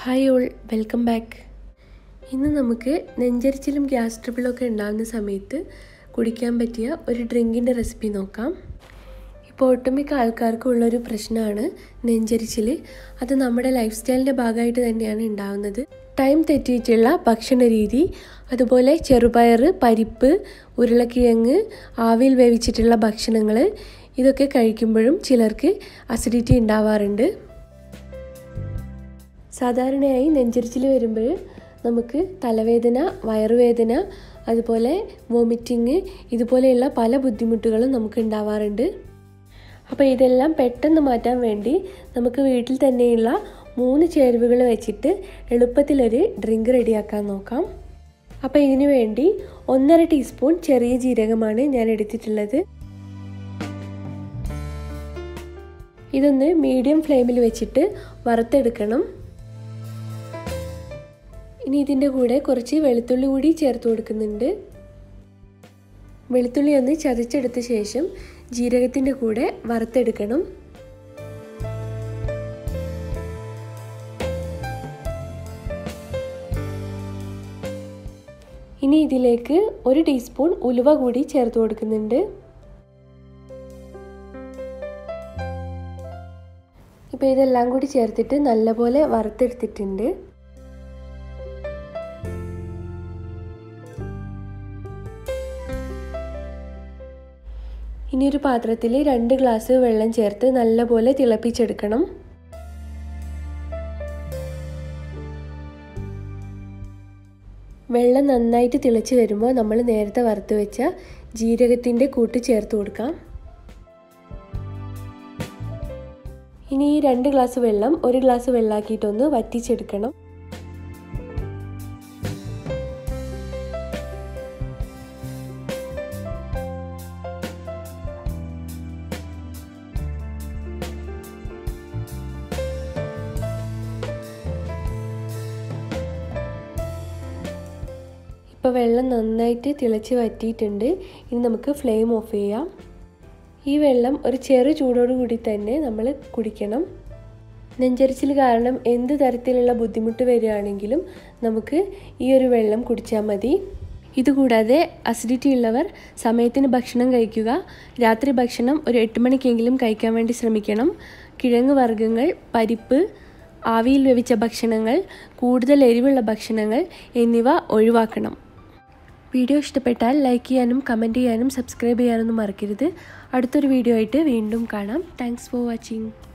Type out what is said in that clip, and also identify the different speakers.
Speaker 1: Hi all, welcome back. ഇന്ന് നമുക്ക് നെഞ്ചരിച്ചിലും gas ട്രബിളൊക്കെ ഉണ്ടാകുന്ന സമയത്ത് കുടിക്കാൻ പറ്റിയ ഒരു ഡ്രിങ്കിൻ്റെ റെസിപ്പി നോക്കാം. ഇപ്പോൾ ഒട്ടുമിക്ക ആൾക്കാർക്കും ഉള്ളൊരു പ്രശ്നമാണ് നെഞ്ചരിച്ചിൽ. അത് നമ്മുടെ ലൈഫ് സ്റ്റൈലിൻ്റെ ഭാഗമായിട്ട് തന്നെയാണ് ഉണ്ടാകുന്നത്. ടൈം തെറ്റിയിട്ടുള്ള ഭക്ഷണ രീതി, അതുപോലെ ചെറുപയർ, പരിപ്പ്, ഉരുളക്കിഴങ്ങ്, ആവിയിൽ വേവിച്ചിട്ടുള്ള ഭക്ഷണങ്ങൾ, ഇതൊക്കെ കഴിക്കുമ്പോഴും ചിലർക്ക് അസിഡിറ്റി ഉണ്ടാവാറുണ്ട്. സാധാരണയായി നെഞ്ചരിച്ചിൽ വരുമ്പോൾ നമുക്ക് തലവേദന, വയറുവേദന, അതുപോലെ വോമിറ്റിങ്, ഇതുപോലെയുള്ള പല ബുദ്ധിമുട്ടുകളും നമുക്ക് ഉണ്ടാവാറുണ്ട്. അപ്പോൾ ഇതെല്ലാം പെട്ടെന്ന് മാറ്റാൻ വേണ്ടി നമുക്ക് വീട്ടിൽ തന്നെയുള്ള 3 ചേരുവകൾ വെച്ചിട്ട് എളുപ്പത്തിലൊരു ഡ്രിങ്ക് റെഡിയാക്കാൻ നോക്കാം. അപ്പോൾ ഇതിനു വേണ്ടി 1.5 ടീസ്പൂൺ ചെറിയ ജീരകമാണ് ഞാൻ എടുത്തിട്ടുള്ളത്. ഇതൊന്ന് മീഡിയം ഫ്ലെയിമിൽ വെച്ചിട്ട് വറുത്തെടുക്കണം. ഇനി ഇതിൻ്റെ കൂടെ കുറച്ച് വെളുത്തുള്ളി കൂടി ചേർത്ത് കൊടുക്കുന്നുണ്ട്. വെളുത്തുള്ളി ഒന്ന് ചതച്ചെടുത്ത ശേഷം ജീരകത്തിൻ്റെ കൂടെ വറുത്തെടുക്കണം. ഇനി ഇതിലേക്ക് 1 ടീസ്പൂൺ ഉലുവ കൂടി ചേർത്ത് കൊടുക്കുന്നുണ്ട്. ഇപ്പോൾ ഇതെല്ലാം കൂടി ചേർത്തിട്ട് നല്ലപോലെ വറുത്തെടുത്തിട്ടുണ്ട്. ഇനി ഒരു പാത്രത്തിൽ 2 ഗ്ലാസ് വെള്ളം ചേർത്ത് നല്ലപോലെ തിളപ്പിച്ചെടുക്കണം. വെള്ളം നന്നായിട്ട് തിളച്ച് വരുമ്പോൾ നമ്മൾ നേരത്തെ വറുത്ത് വെച്ച ജീരകത്തിൻ്റെ കൂട്ട് ചേർത്ത് കൊടുക്കാം. ഇനി ഈ 2 ഗ്ലാസ് വെള്ളം 1 ഗ്ലാസ് വെള്ളമാക്കിയിട്ടൊന്ന് വറ്റിച്ചെടുക്കണം. ഇപ്പോൾ വെള്ളം നന്നായിട്ട് തിളച്ച് വറ്റിയിട്ടുണ്ട്. ഇനി നമുക്ക് ഫ്ലെയിം ഓഫ് ചെയ്യാം. ഈ വെള്ളം ഒരു ചെറു ചൂടോടുകൂടി തന്നെ നമ്മൾ കുടിക്കണം. നെഞ്ചരിച്ചിൽ കാരണം എന്ത് തരത്തിലുള്ള ബുദ്ധിമുട്ട് വരികയാണെങ്കിലും നമുക്ക് ഈ ഒരു വെള്ളം കുടിച്ചാൽ മതി. ഇതുകൂടാതെ അസിഡിറ്റി ഉള്ളവർ സമയത്തിന് ഭക്ഷണം കഴിക്കുക. രാത്രി ഭക്ഷണം ഒരു 8 മണിക്കെങ്കിലും കഴിക്കാൻ വേണ്ടി ശ്രമിക്കണം. കിഴങ്ങ് വർഗ്ഗങ്ങൾ, പരിപ്പ്, ആവിയിൽ വേവിച്ച ഭക്ഷണങ്ങൾ, കൂടുതൽ എരിവുള്ള ഭക്ഷണങ്ങൾ എന്നിവ ഒഴിവാക്കണം. വീഡിയോ ഇഷ്ടപ്പെട്ടാൽ ലൈക്ക് ചെയ്യാനും കമൻറ്റ് ചെയ്യാനും സബ്സ്ക്രൈബ് ചെയ്യാനൊന്നും മറക്കരുത്. അടുത്തൊരു വീഡിയോ ആയിട്ട് വീണ്ടും കാണാം. Thanks for watching.